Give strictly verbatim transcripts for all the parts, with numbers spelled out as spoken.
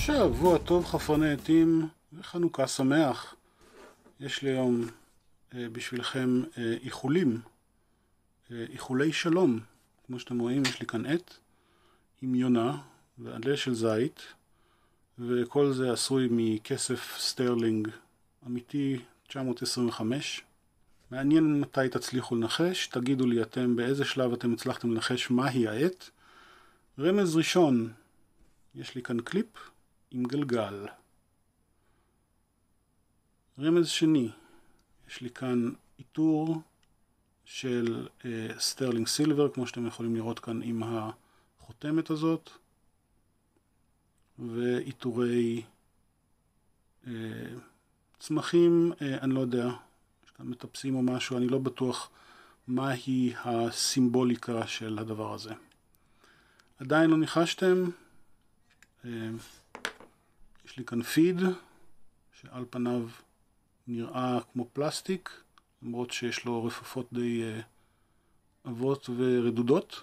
שבוע טוב חפרני עטים וחנוכה שמח. יש לי היום אה, בשבילכם אה, איחולים, אה, איחולי שלום. כמו שאתם רואים, יש לי כאן עט עם יונה ועלה של זית, וכל זה עשוי מכסף סטרלינג אמיתי תשע מאות עשרים וחמש. מעניין מתי תצליחו לנחש. תגידו לי אתם באיזה שלב אתם הצלחתם לנחש מהי העט. רמז ראשון, יש לי כאן קליפ עם גלגל. רמז שני, יש לי כאן איתור של אה, סטרלינג סילבר, כמו שאתם יכולים לראות כאן עם החותמת הזאת, ואיתורי אה, צמחים, אה, אני לא יודע, יש כאן מטפסים או משהו, אני לא בטוח מהי הסימבוליקה של הדבר הזה. עדיין לא ניחשתם. אה, יש לי כאן פיד, שעל פניו נראה כמו פלסטיק, למרות שיש לו רפפות די uh, עבות ורדודות.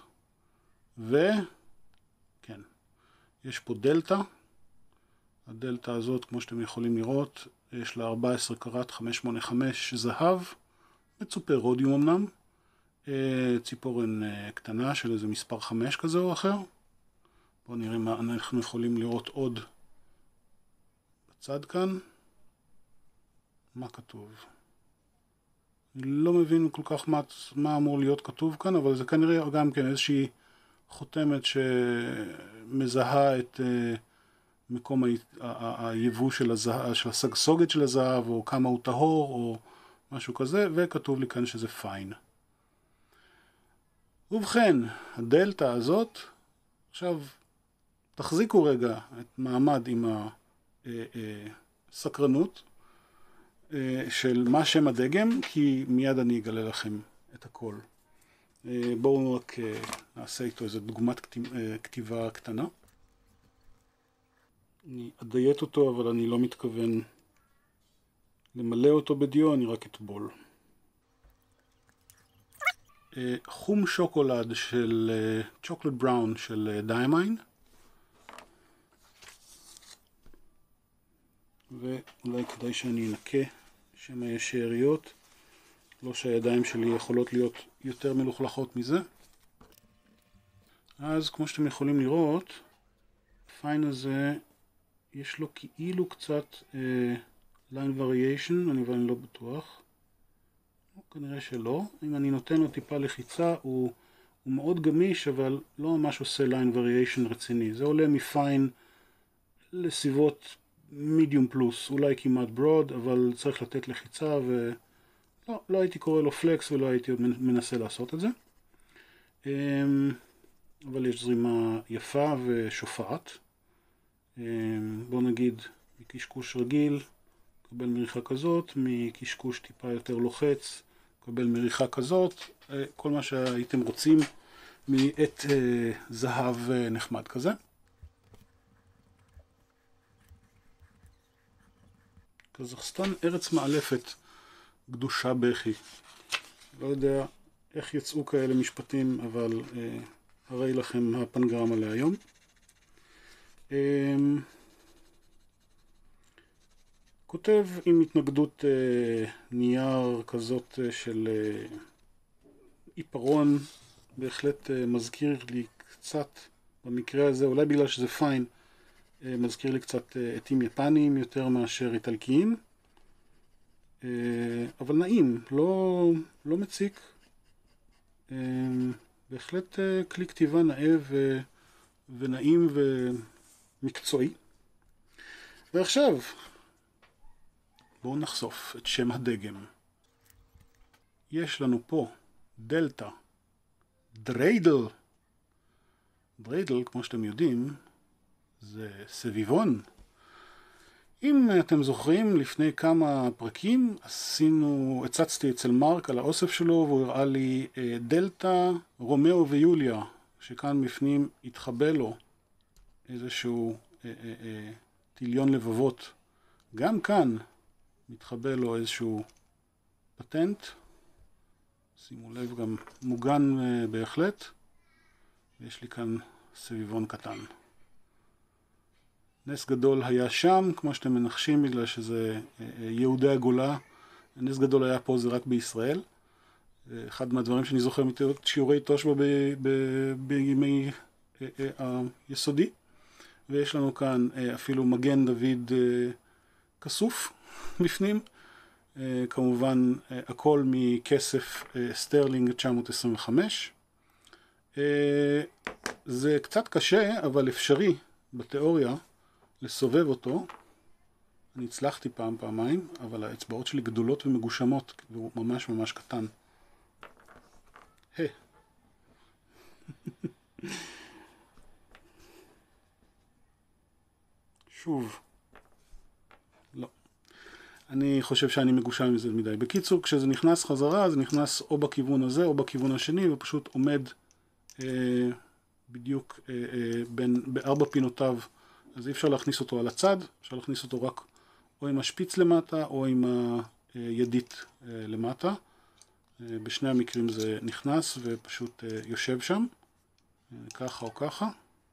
וכן, יש פה דלטה. הדלטה הזאת, כמו שאתם יכולים לראות, יש לה ארבע עשרה קראט חמש שמונה חמש זהב, מצופה רודיום אמנם, uh, ציפורן uh, קטנה של איזה מספר חמש כזה או אחר. בואו נראה מה אנחנו יכולים לראות עוד בצד כאן. מה כתוב? אני לא מבין כל כך מה, מה אמור להיות כתוב כאן, אבל זה כנראה גם כן איזושהי חותמת שמזהה את uh, מקום היבוא של, הזהב, של הסגסוגת של הזהב, או כמה הוא טהור, או משהו כזה, וכתוב לי כאן שזה פיין. ובכן, הדלטה הזאת, עכשיו תחזיקו רגע את מעמד עם הסקרנות, של מה שם הדגם, כי מיד אני אגלה לכם את הכל. בואו רק נעשה איתו איזו דוגמת כתיבה קטנה. אני אדיית אותו, אבל אני לא מתכוון למלא אותו בדיו, אני רק אטבול. חום שוקולד של צ'וקולד בראון של דיימיין. ואולי כדאי שאני אנקה שמא יש שאריות, לא שהידיים שלי יכולות להיות יותר מלוכלכות מזה. אז כמו שאתם יכולים לראות, הפיין הזה יש לו כאילו קצת אה, line variation, אני אבל אני לא בטוח. כנראה שלא. אם אני נותן לו טיפה לחיצה, הוא, הוא מאוד גמיש, אבל לא ממש עושה line variation רציני. זה עולה מפיין לסביבות מידיום פלוס, אולי כמעט ברוד, אבל צריך לתת לחיצה, ולא לא הייתי קורא לו פלקס ולא הייתי עוד מנסה לעשות את זה. אבל יש זרימה יפה ושופעת. בוא נגיד מקשקוש רגיל קבל מריחה כזאת, מקשקוש טיפה יותר לוחץ קבל מריחה כזאת, כל מה שהייתם רוצים מעט זהב נחמד כזה. קזחסטן ארץ מאלפת, קדושה בכי. לא יודע איך יצאו כאלה משפטים, אבל אה, הרי לכם הפנגרמה להיום. אה, כותב עם התנגדות אה, נייר כזאת אה, של אה, עיפרון, בהחלט אה, מזכיר לי קצת, במקרה הזה, אולי בגלל שזה פיין, מזכיר לי קצת עטים יפניים יותר מאשר איטלקיים, אבל נעים, לא, לא מציק, בהחלט כלי כתיבה נאה ו, ונעים ומקצועי. ועכשיו בואו נחשוף את שם הדגם. יש לנו פה דלטה דריידל. דריידל, כמו שאתם יודעים, זה סביבון. אם אתם זוכרים, לפני כמה פרקים עשינו, הצצתי אצל מרק על האוסף שלו, והוא הראה לי אה, דלטה רומאו ויוליה, שכאן בפנים התחבא לו איזשהו אה, אה, אה, טיליון לבבות. גם כאן מתחבא לו איזשהו פטנט, שימו לב, גם מוגן אה, בהחלט. ויש לי כאן סביבון קטן. נס גדול היה שם, כמו שאתם מנחשים, בגלל שזה יהודי הגולה. נס גדול היה פה, זה רק בישראל. אחד מהדברים שאני זוכר משיעורי תושבע בימי היסודי. ויש לנו כאן אפילו מגן דוד כסוף בפנים. כמובן הכל מכסף סטרלינג תשע מאות עשרים וחמש. זה קצת קשה, אבל אפשרי בתיאוריה לסובב אותו. אני הצלחתי פעם פעמיים, אבל האצבעות שלי גדולות ומגושמות, והוא ממש ממש קטן. היי. שוב. לא. אני חושב שאני מגושם מזה מדי. בקיצור, כשזה נכנס חזרה, זה נכנס או בכיוון הזה או בכיוון השני, ופשוט עומד אה, בדיוק אה, אה, בין, בארבע פינותיו. אז אי אפשר להכניס אותו על הצד, אפשר להכניס אותו רק או עם השפיץ למטה או עם הידית אה, למטה. אה, בשני המקרים זה נכנס ופשוט אה, יושב שם, אה, ככה או ככה,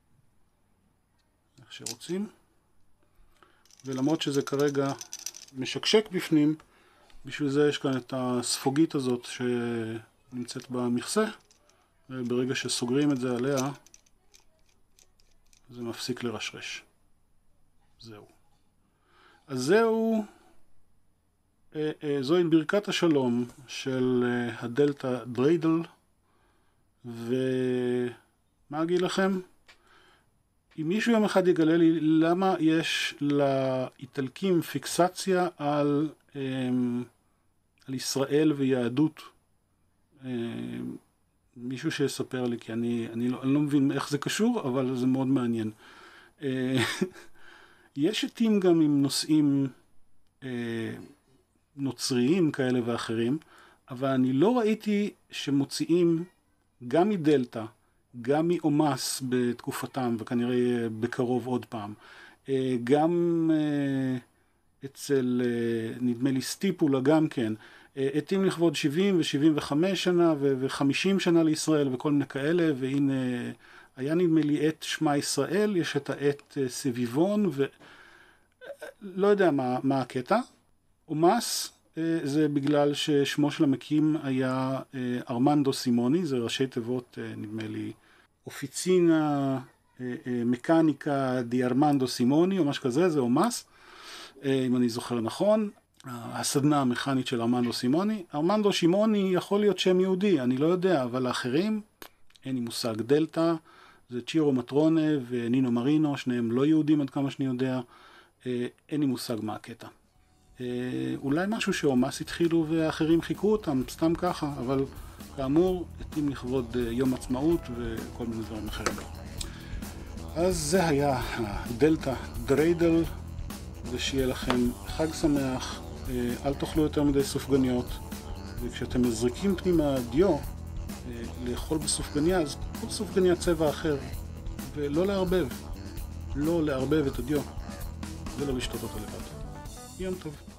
איך שרוצים. ולמרות שזה כרגע משקשק בפנים, בשביל זה יש כאן את הספוגית הזאת שנמצאת במכסה, וברגע שסוגרים את זה עליה, זה מפסיק לרשרש. זהו. אז זהו, זוהי ברכת השלום של הדלטה דריידל, ומה אגיד לכם? אם מישהו יום אחד יגלה לי למה יש לאיטלקים פיקסציה על, על ישראל ויהדות, מישהו שיספר לי, כי אני, אני, לא, אני לא מבין איך זה קשור, אבל זה מאוד מעניין. יש עתים גם עם נושאים נוצריים כאלה ואחרים, אבל אני לא ראיתי שמוציאים גם מדלטה, גם מאומס בתקופתם, וכנראה בקרוב עוד פעם. גם אצל, נדמה לי, סטיפולה גם כן, עתים לכבוד שבעים ו-שבעים וחמש שנה ו-חמישים שנה לישראל וכל מיני כאלה, והנה היה נדמה לי עת שמע ישראל, יש את העת סביבון, ולא יודע מה, מה הקטע. אומס זה בגלל ששמו של המקים היה ארמנדו סימוני, זה ראשי תיבות, נדמה לי, אופיצינה מקניקה די ארמנדו סימוני, או משהו כזה, זה אומס, אם אני זוכר נכון. הסדנה המכנית של ארמנדו סימוני. ארמנדו שימוני יכול להיות שם יהודי, אני לא יודע, אבל האחרים, אין לי מושג. דלטה, זה צ'ירו מטרונה ונינו מרינו, שניהם לא יהודים עד כמה שאני יודע, אין לי מושג מה הקטע. אולי משהו שאומס התחילו ואחרים חיכו אותם, סתם ככה, אבל כאמור, עתים לכבוד יום עצמאות וכל מיני דברים אחרים. אז זה היה הדלטה דריידל, ושיהיה לכם חג שמח, אל תאכלו יותר מדי סופגניות, וכשאתם מזריקים פנימה דיו לאכול בסופגניה, אז כל סופגניה צבע אחר, ולא לערבב, לא לערבב את הדיו, ולא לשתות אותו לבד. יום טוב.